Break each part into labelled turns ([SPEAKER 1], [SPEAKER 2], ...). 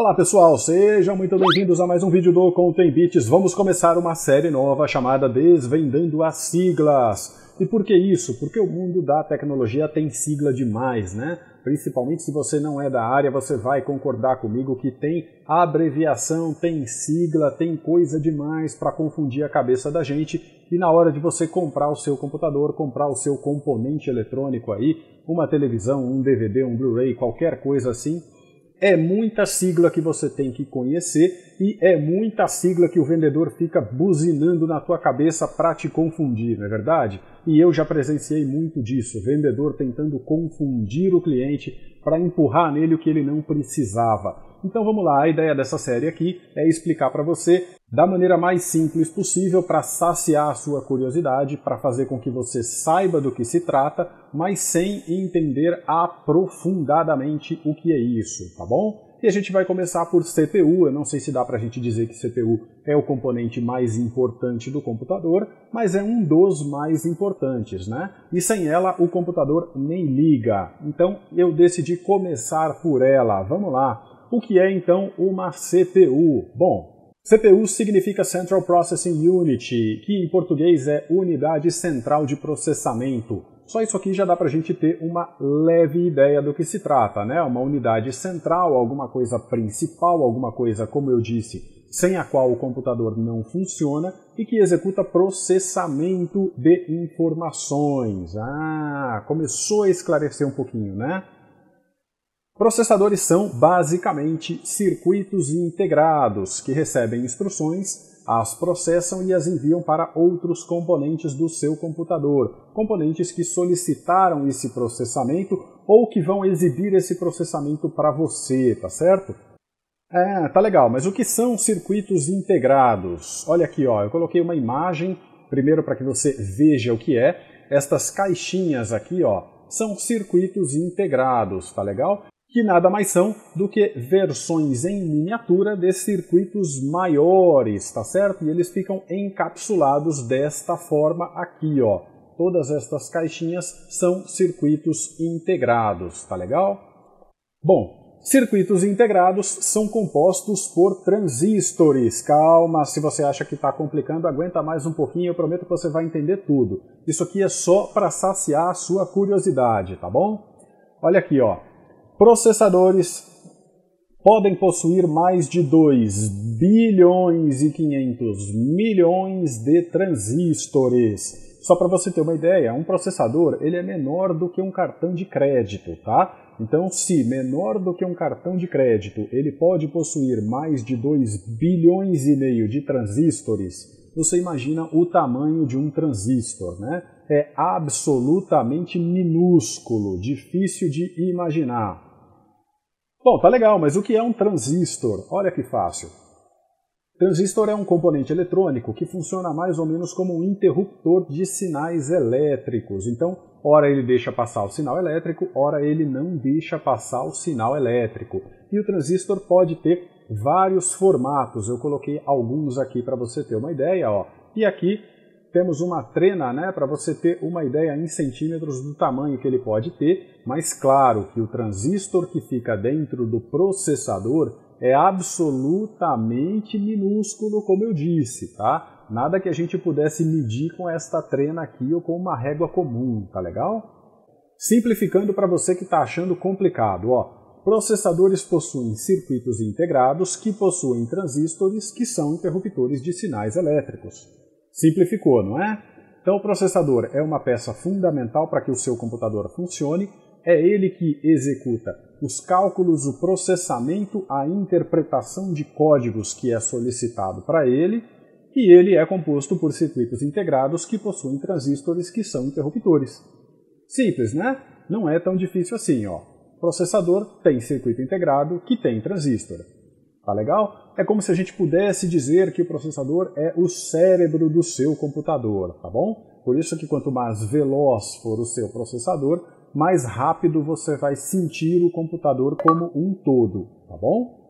[SPEAKER 1] Olá pessoal, sejam muito bem-vindos a mais um vídeo do Content Bits. Vamos começar uma série nova chamada Desvendando as Siglas. E por que isso? Porque o mundo da tecnologia tem sigla demais, né? Principalmente se você não é da área, você vai concordar comigo que tem abreviação, tem sigla, tem coisa demais para confundir a cabeça da gente. E na hora de você comprar o seu computador, comprar o seu componente eletrônico aí, uma televisão, um DVD, um Blu-ray, qualquer coisa assim, é muita sigla que você tem que conhecer e é muita sigla que o vendedor fica buzinando na tua cabeça para te confundir, não é verdade? E eu já presenciei muito disso, vendedor tentando confundir o cliente para empurrar nele o que ele não precisava. Então vamos lá, a ideia dessa série aqui é explicar para você da maneira mais simples possível para saciar a sua curiosidade, para fazer com que você saiba do que se trata, mas sem entender aprofundadamente o que é isso, tá bom? E a gente vai começar por CPU. Eu não sei se dá para a gente dizer que CPU é o componente mais importante do computador, mas é um dos mais importantes, né? E sem ela o computador nem liga. Então eu decidi começar por ela. Vamos lá. O que é então uma CPU? Bom, CPU significa Central Processing Unit, que em português é Unidade Central de Processamento. Só isso aqui já dá para a gente ter uma leve ideia do que se trata, né? Uma unidade central, alguma coisa principal, alguma coisa, como eu disse, sem a qual o computador não funciona e que executa processamento de informações. Ah, começou a esclarecer um pouquinho, né? Processadores são, basicamente, circuitos integrados que recebem instruções, as processam e as enviam para outros componentes do seu computador, componentes que solicitaram esse processamento ou que vão exibir esse processamento para você, tá certo? Tá legal, mas o que são circuitos integrados? Olha aqui, ó, eu coloquei uma imagem, primeiro para que você veja o que é. Estas caixinhas aqui, ó, são circuitos integrados, tá legal? Que nada mais são do que versões em miniatura de circuitos maiores, tá certo? E eles ficam encapsulados desta forma aqui, ó. Todas estas caixinhas são circuitos integrados, tá legal? Bom, circuitos integrados são compostos por transistores. Calma, se você acha que está complicando, aguenta mais um pouquinho, eu prometo que você vai entender tudo. Isso aqui é só para saciar a sua curiosidade, tá bom? Olha aqui, ó. Processadores podem possuir mais de 2 bilhões e 500 milhões de transistores. Só para você ter uma ideia, um processador ele é menor do que um cartão de crédito, tá? Então, se menor do que um cartão de crédito, ele pode possuir mais de 2 bilhões e meio de transistores, você imagina o tamanho de um transistor, né? É absolutamente minúsculo, difícil de imaginar. Bom, tá legal, mas o que é um transistor? Olha que fácil. Transistor é um componente eletrônico que funciona mais ou menos como um interruptor de sinais elétricos. Então, ora ele deixa passar o sinal elétrico, ora ele não deixa passar o sinal elétrico. E o transistor pode ter vários formatos. Eu coloquei alguns aqui para você ter uma ideia, ó. E aqui temos uma trena, né, para você ter uma ideia em centímetros do tamanho que ele pode ter, mas claro que o transistor que fica dentro do processador é absolutamente minúsculo, como eu disse, tá? Nada que a gente pudesse medir com esta trena aqui ou com uma régua comum, tá legal? Simplificando para você que está achando complicado, ó, processadores possuem circuitos integrados que possuem transistores que são interruptores de sinais elétricos. Simplificou, não é? Então o processador é uma peça fundamental para que o seu computador funcione, é ele que executa os cálculos, o processamento, a interpretação de códigos que é solicitado para ele, e ele é composto por circuitos integrados que possuem transistores que são interruptores. Simples, né? Não é tão difícil assim, ó. Processador tem circuito integrado que tem transistor. Tá legal? É como se a gente pudesse dizer que o processador é o cérebro do seu computador, tá bom? Por isso que quanto mais veloz for o seu processador, mais rápido você vai sentir o computador como um todo, tá bom?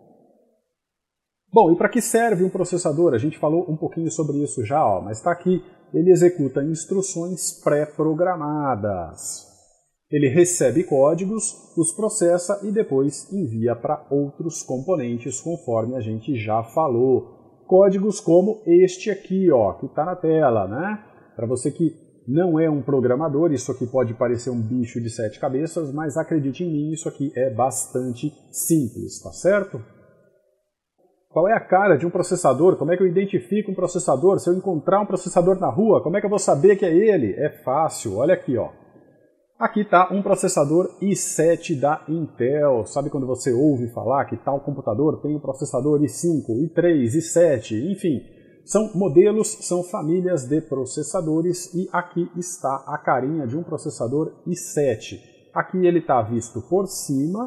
[SPEAKER 1] Bom, e para que serve um processador? A gente falou um pouquinho sobre isso já, ó, mas está aqui. Ele executa instruções pré-programadas. Ele recebe códigos, os processa e depois envia para outros componentes, conforme a gente já falou. Códigos como este aqui, ó, que está na tela, né? Para você que não é um programador, isso aqui pode parecer um bicho de 7 cabeças, mas acredite em mim, isso aqui é bastante simples, tá certo? Qual é a cara de um processador? Como é que eu identifico um processador? Se eu encontrar um processador na rua, como é que eu vou saber que é ele? É fácil, olha aqui, ó. Aqui está um processador i7 da Intel. Sabe quando você ouve falar que tal computador tem um processador i5, i3, i7, enfim. São modelos, são famílias de processadores e aqui está a carinha de um processador i7. Aqui ele está visto por cima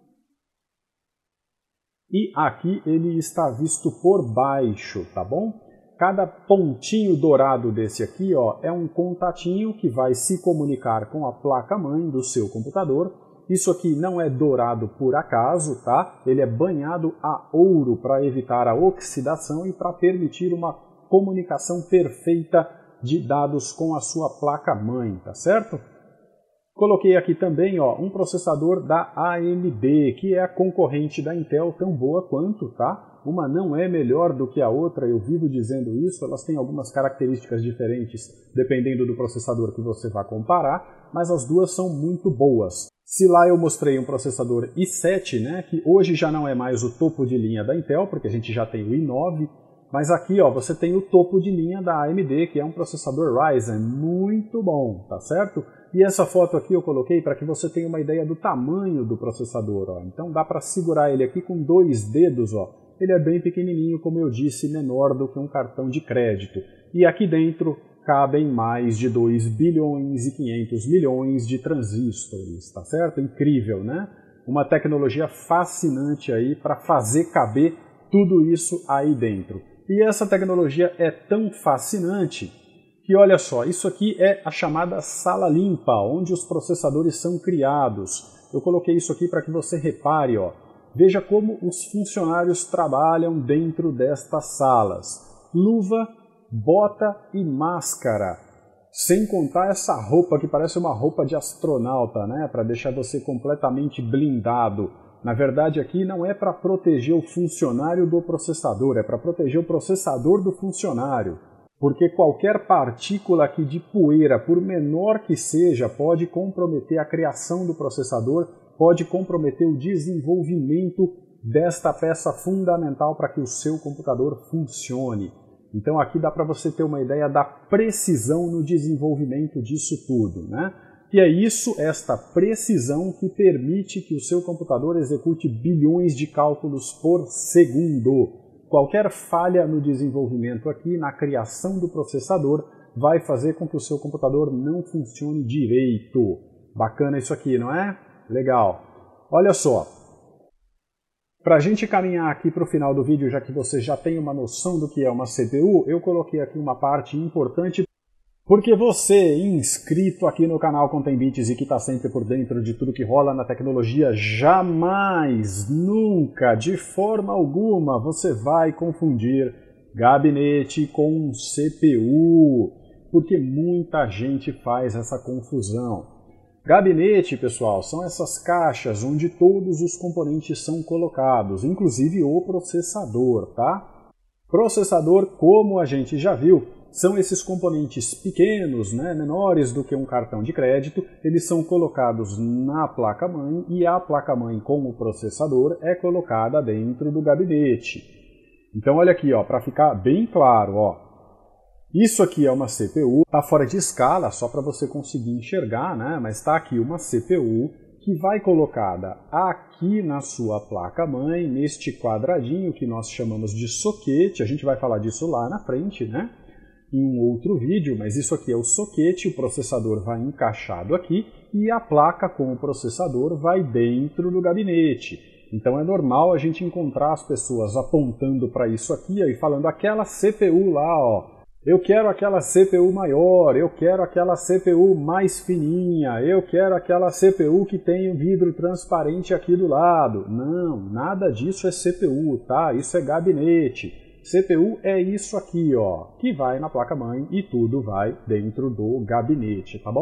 [SPEAKER 1] e aqui ele está visto por baixo, tá bom? Cada pontinho dourado desse aqui, ó, é um contatinho que vai se comunicar com a placa-mãe do seu computador. Isso aqui não é dourado por acaso, tá? Ele é banhado a ouro para evitar a oxidação e para permitir uma comunicação perfeita de dados com a sua placa-mãe, tá certo? Coloquei aqui também, ó, um processador da AMD, que é a concorrente da Intel, tão boa quanto, tá? Uma não é melhor do que a outra, eu vivo dizendo isso, elas têm algumas características diferentes dependendo do processador que você vai comparar, mas as duas são muito boas. Se lá eu mostrei um processador i7, né, que hoje já não é mais o topo de linha da Intel, porque a gente já tem o i9, mas aqui ó, você tem o topo de linha da AMD, que é um processador Ryzen muito bom, tá certo? E essa foto aqui eu coloquei para que você tenha uma ideia do tamanho do processador, ó. Então dá para segurar ele aqui com 2 dedos, ó. Ele é bem pequenininho, como eu disse, menor do que um cartão de crédito. E aqui dentro cabem mais de 2 bilhões e 500 milhões de transistores, tá certo? Incrível, né? Uma tecnologia fascinante aí para fazer caber tudo isso aí dentro. E essa tecnologia é tão fascinante que, olha só, isso aqui é a chamada sala limpa, onde os processadores são criados. Eu coloquei isso aqui para que você repare, ó. Veja como os funcionários trabalham dentro destas salas. Luva, bota e máscara. Sem contar essa roupa que parece uma roupa de astronauta, né? Para deixar você completamente blindado. Na verdade, aqui não é para proteger o funcionário do processador, é para proteger o processador do funcionário. Porque qualquer partícula aqui de poeira, por menor que seja, pode comprometer a criação do processador, pode comprometer o desenvolvimento desta peça fundamental para que o seu computador funcione. Então aqui dá para você ter uma ideia da precisão no desenvolvimento disso tudo, né? E é isso, esta precisão, que permite que o seu computador execute bilhões de cálculos por segundo. Qualquer falha no desenvolvimento aqui, na criação do processador, vai fazer com que o seu computador não funcione direito. Bacana isso aqui, não é? Legal. Olha só. Para a gente caminhar aqui para o final do vídeo, já que você já tem uma noção do que é uma CPU, eu coloquei aqui uma parte importante, porque você, inscrito aqui no canal Contém Bits e que está sempre por dentro de tudo que rola na tecnologia, jamais, nunca, de forma alguma, você vai confundir gabinete com CPU, porque muita gente faz essa confusão. Gabinete, pessoal, são essas caixas onde todos os componentes são colocados, inclusive o processador, tá? Processador, como a gente já viu, são esses componentes pequenos, né, menores do que um cartão de crédito, eles são colocados na placa-mãe e a placa-mãe com o processador é colocada dentro do gabinete. Então olha aqui, ó, para ficar bem claro, ó. Isso aqui é uma CPU, está fora de escala, só para você conseguir enxergar, né? Mas está aqui uma CPU que vai colocada aqui na sua placa-mãe, neste quadradinho que nós chamamos de soquete. A gente vai falar disso lá na frente, né? Em um outro vídeo, mas isso aqui é o soquete, o processador vai encaixado aqui e a placa com o processador vai dentro do gabinete. Então é normal a gente encontrar as pessoas apontando para isso aqui e falando aquela CPU lá, ó. Eu quero aquela CPU maior, eu quero aquela CPU mais fininha, eu quero aquela CPU que tem um vidro transparente aqui do lado. Não, nada disso é CPU, tá? Isso é gabinete. CPU é isso aqui, ó, que vai na placa-mãe e tudo vai dentro do gabinete, tá bom?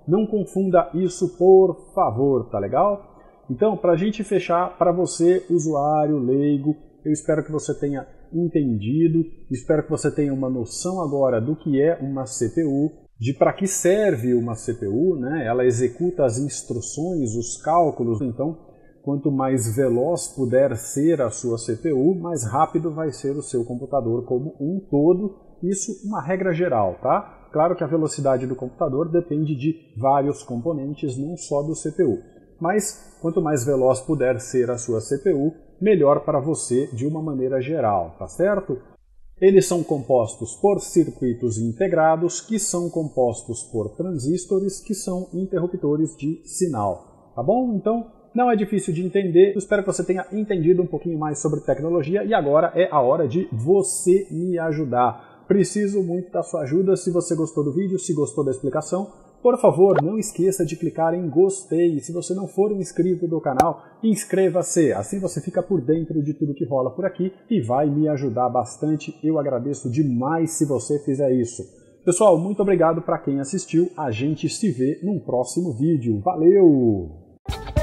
[SPEAKER 1] Não confunda isso, por favor, tá legal? Então, para a gente fechar, para você, usuário leigo, eu espero que você tenha entendido, espero que você tenha uma noção agora do que é uma CPU, de para que serve uma CPU, né? Ela executa as instruções, os cálculos, então quanto mais veloz puder ser a sua CPU, mais rápido vai ser o seu computador como um todo, isso uma regra geral, tá? Claro que a velocidade do computador depende de vários componentes, não só do CPU, mas quanto mais veloz puder ser a sua CPU, melhor para você de uma maneira geral, tá certo? Eles são compostos por circuitos integrados, que são compostos por transistores, que são interruptores de sinal, tá bom? Então, não é difícil de entender, eu espero que você tenha entendido um pouquinho mais sobre tecnologia e agora é a hora de você me ajudar. Preciso muito da sua ajuda. Se você gostou do vídeo, se gostou da explicação, por favor, não esqueça de clicar em gostei. Se você não for um inscrito do canal, inscreva-se. Assim você fica por dentro de tudo que rola por aqui e vai me ajudar bastante. Eu agradeço demais se você fizer isso. Pessoal, muito obrigado para quem assistiu. A gente se vê num próximo vídeo. Valeu!